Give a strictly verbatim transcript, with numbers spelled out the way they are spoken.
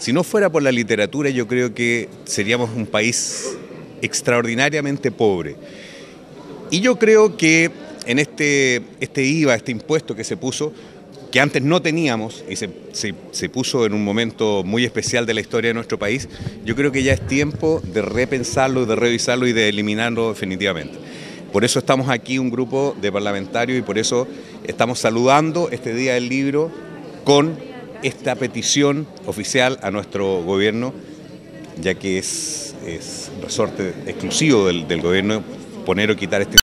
Si no fuera por la literatura, yo creo que seríamos un país extraordinariamente pobre. Y yo creo que en este, este I V A, este impuesto que se puso, que antes no teníamos y se, se, se puso en un momento muy especial de la historia de nuestro país, yo creo que ya es tiempo de repensarlo, de revisarlo y de eliminarlo definitivamente. Por eso estamos aquí un grupo de parlamentarios y por eso estamos saludando este Día del Libro con esta petición oficial a nuestro gobierno, ya que es, es resorte exclusivo del, del gobierno poner o quitar este